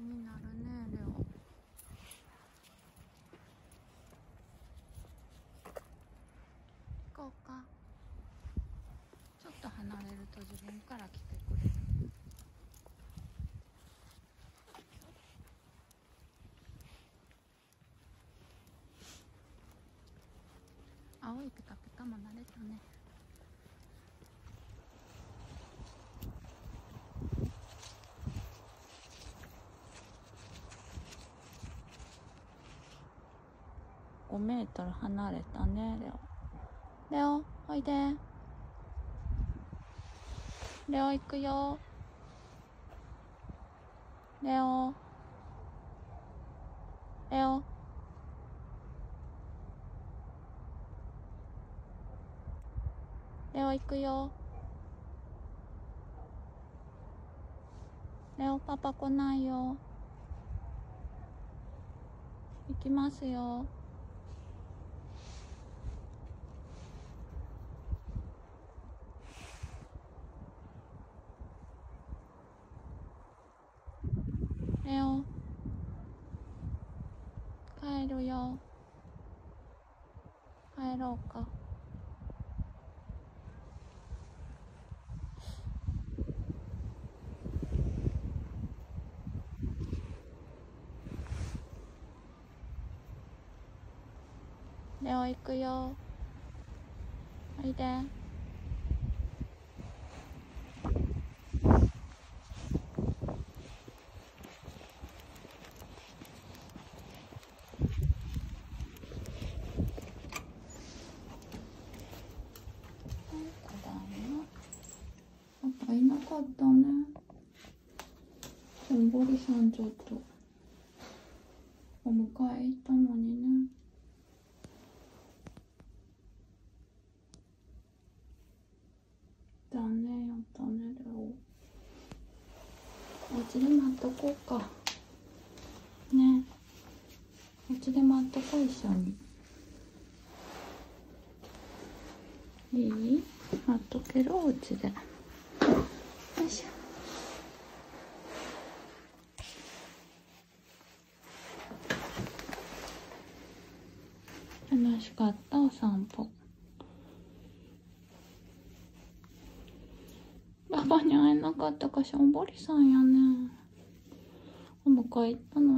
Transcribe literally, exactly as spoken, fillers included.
になるねレオ。行こうか。ちょっと離れると自分から来てくれる。青いピカピカも慣れたね。ごメートル離れたねレオ。レオおいで。レオ行くよ。レオレオレオ行くよ。レオパパ来ないよ。行きますよ。レオ帰るよ。帰ろうか。レオ行くよ。おいで。パパいなかったね。しょんぼりさんちょっとお迎え行ったのにね。残念やったねレオ。お家で待っとこうかね。お家で待っとこう、一緒に。いい？待っとける？お家で。よいしょ。楽しかったお散歩。パパに会えなかったかしょんぼりさんやね。お迎え行ったの